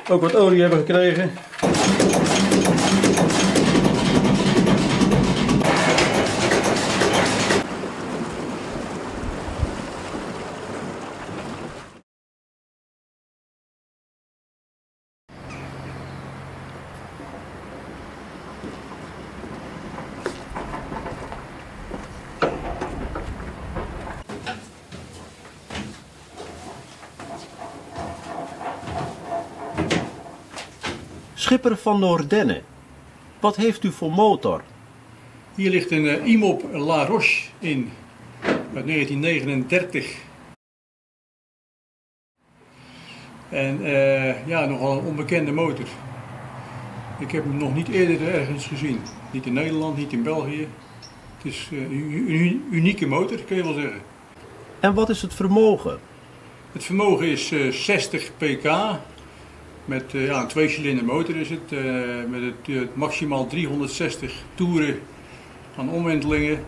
ook wat olie hebben gekregen. Schipper van Noordenne, wat heeft u voor motor? Hier ligt een IMOP La Roche in, uit 1939. En ja, nogal een onbekende motor. Ik heb hem nog niet eerder ergens gezien. Niet in Nederland, niet in België. Het is een unieke motor, kun je wel zeggen. En wat is het vermogen? Het vermogen is 60 pk. Met ja, een 2-cilinder motor is het. Met het maximaal 360 toeren aan omwentelingen.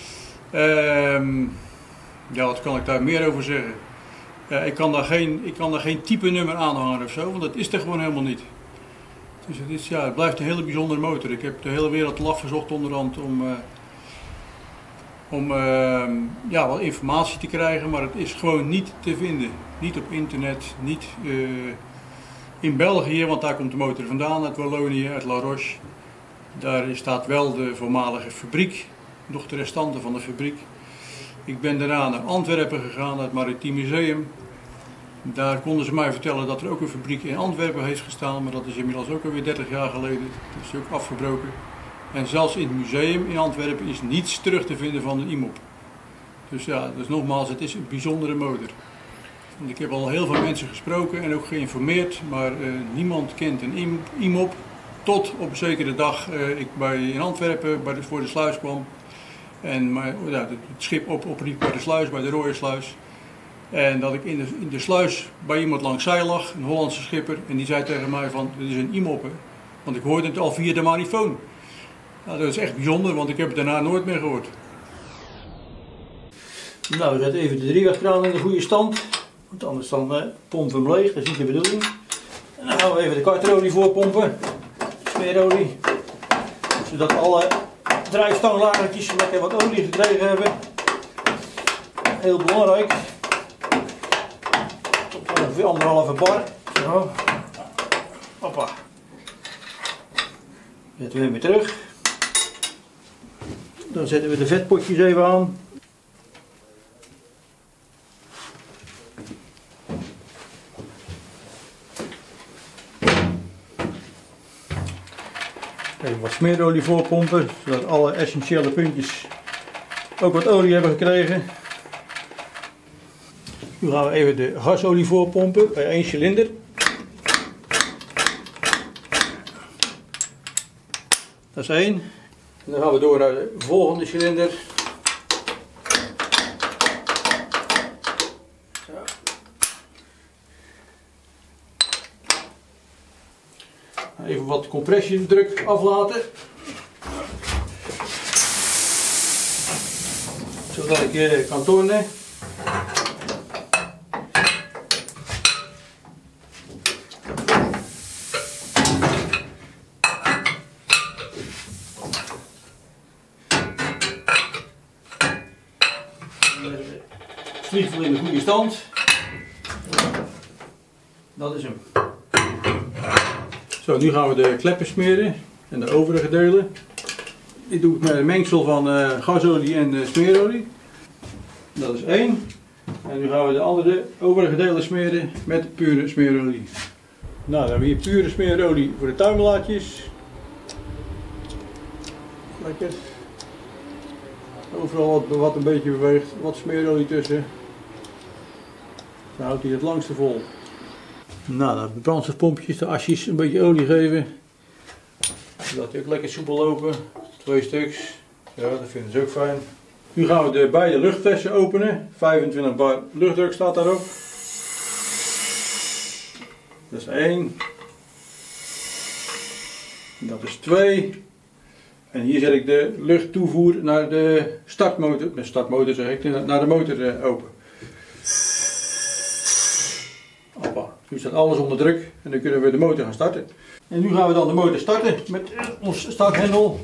Ja, wat kan ik daar meer over zeggen? Ik kan daar geen type nummer aanhangen of zo, want dat is er gewoon helemaal niet. Dus het, is, ja, het blijft een hele bijzondere motor. Ik heb de hele wereld al afgezocht onderhand om ja, wat informatie te krijgen, maar het is gewoon niet te vinden. Niet op internet, niet in België, want daar komt de motor vandaan, uit Wallonië, uit La Roche. Daar staat wel de voormalige fabriek, nog de restanten van de fabriek. Ik ben daarna naar Antwerpen gegaan, naar het Maritiem Museum. Daar konden ze mij vertellen dat er ook een fabriek in Antwerpen heeft gestaan, maar dat is inmiddels ook alweer 30 jaar geleden. Dat is ook afgebroken. En zelfs in het museum in Antwerpen is niets terug te vinden van de IMOP. Dus ja, dus nogmaals, het is een bijzondere motor. Want ik heb al heel veel mensen gesproken en ook geïnformeerd, maar niemand kent een IMOP. Tot op een zekere dag ik in Antwerpen voor de sluis kwam. En ja, het schip opriep bij de sluis, bij de Rode Sluis. En dat ik in de sluis bij iemand langs zij lag, een Hollandse schipper. En die zei tegen mij van, dit is een IMOP. Want ik hoorde het al via de marifoon. Nou, dat is echt bijzonder, want ik heb het daarna nooit meer gehoord. Nou, we zetten even de driewegkraan in de goede stand. Want anders dan pompen we hem leeg, dat is niet de bedoeling. En dan gaan we even de karterolie voorpompen. Smeerolie. Zodat alle drijfstanglagertjes lekker wat olie gekregen hebben. Heel belangrijk. Tot ongeveer 1,5 bar. Zo. Hoppa. Zetten we hem weer terug. Dan zetten we de vetpotjes even aan. Even wat smeerolie voorpompen, zodat alle essentiële puntjes ook wat olie hebben gekregen. Nu gaan we even de gasolie voorpompen bij 1 cilinder. Dat is 1. En dan gaan we door naar de volgende cilinder. Zo. Even wat compressiedruk aflaten. Zodat ik kan tornen. Vliegvel in de goede stand. Dat is hem. Zo, nu gaan we de kleppen smeren en de overige delen. Dit doe ik met een mengsel van gasolie en smeerolie. Dat is 1. En nu gaan we de andere overige delen smeren met pure smeerolie. Nou, dan hebben we hier pure smeerolie voor de tuimelaatjes. Lekker. Overal wat een beetje beweegt, wat smeerolie tussen. Dan houdt hij het langste vol. Nou, dan de brandstofpompjes, de asjes een beetje olie geven. Zodat die ook lekker soepel lopen. 2 stuks. Ja, dat vinden ze ook fijn. Nu gaan we de beide luchtflessen openen. 25 bar luchtdruk staat daarop. Dat is 1. Dat is 2. En hier zet ik de luchttoevoer naar de startmotor, zeg ik, naar de motor open. Hoppa. Nu staat alles onder druk en dan kunnen we de motor gaan starten. En nu gaan we dan de motor starten met ons starthendel.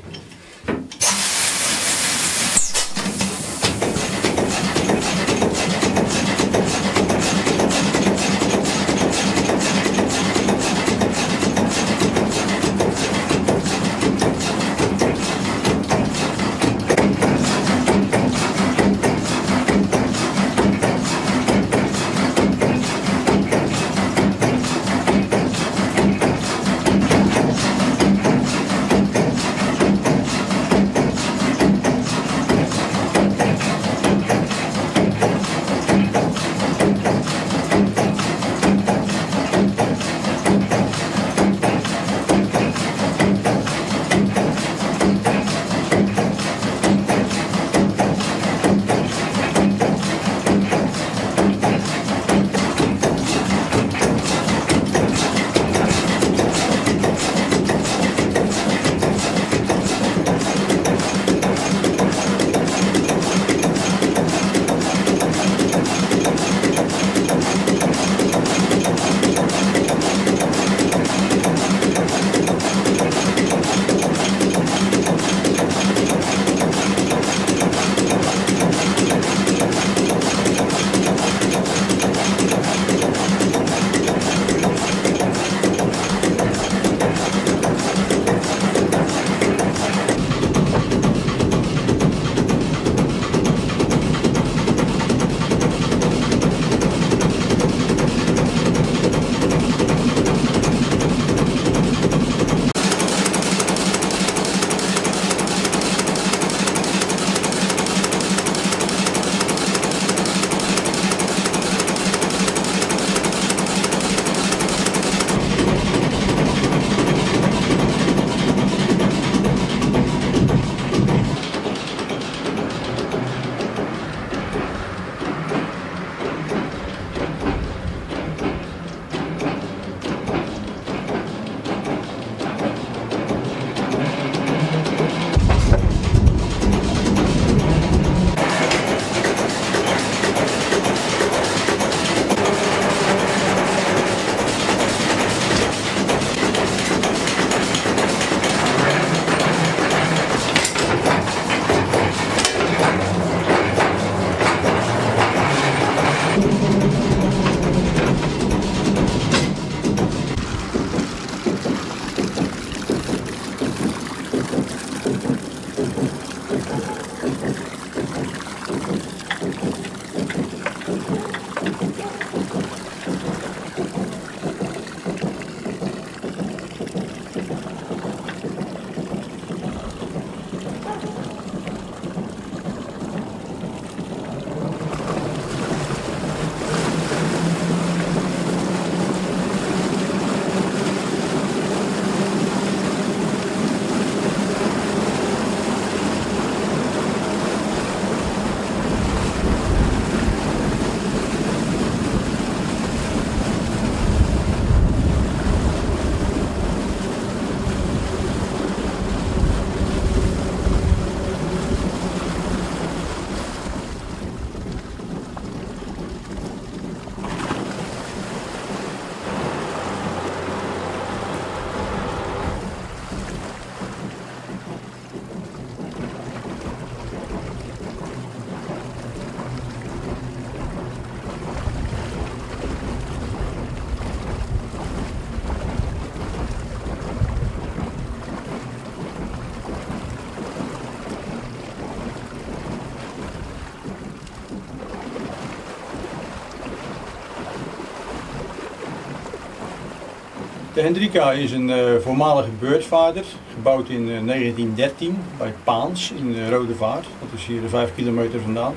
De Hendrika is een voormalige beurtvaarder, gebouwd in 1913 bij Paans in Rodevaart. Dat is hier 5 kilometer vandaan.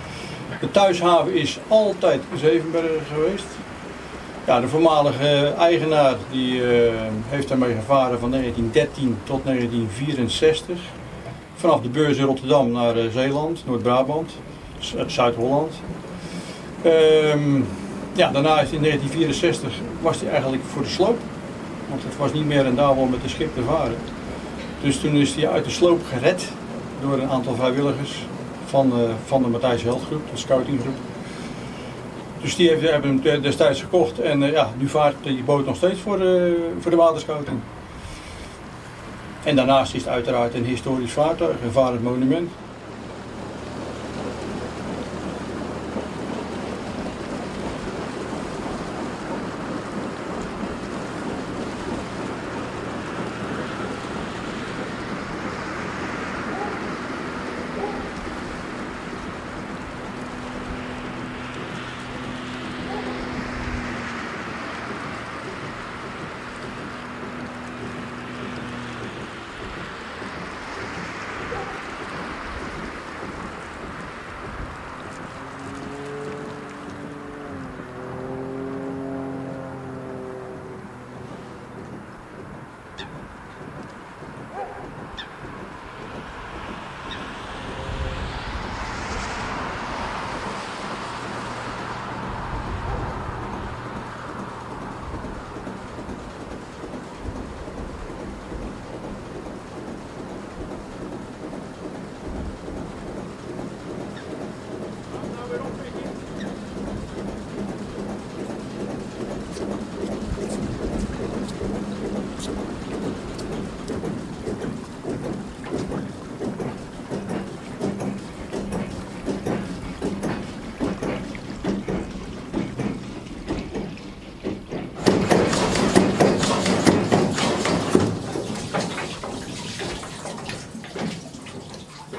De thuishaven is altijd Zevenbergen geweest. Ja, de voormalige eigenaar die, heeft daarmee gevaren van 1913 tot 1964. Vanaf de beurs in Rotterdam naar Zeeland, Noord-Brabant, Zuid-Holland. Ja, daarna is in 1964 was hij eigenlijk voor de sloop. Want het was niet meer rendabel met de schip te varen. Dus toen is hij uit de sloop gered door een aantal vrijwilligers van de Matthijs Heldgroep, de scoutinggroep. Dus die hebben hem destijds gekocht en ja, nu vaart die boot nog steeds voor de waterschouting. En daarnaast is het uiteraard een historisch vaartuig, een varend monument.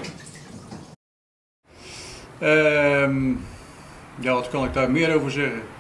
Ja, wat kan ik daar meer over zeggen?